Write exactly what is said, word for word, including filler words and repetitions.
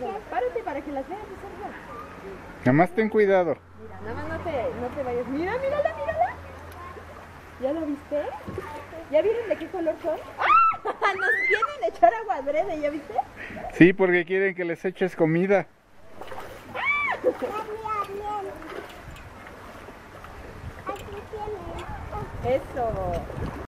Párate para que las veas, Rosalba. Nada más ten cuidado. Mira, nada más no te, no te vayas. Mira, mírala, mírala. ¿Ya lo viste? ¿Ya vieron de qué color son? ¡Ah! Nos vienen a echar agua adrede, ¿ya viste? Sí, porque quieren que les eches comida. Eso.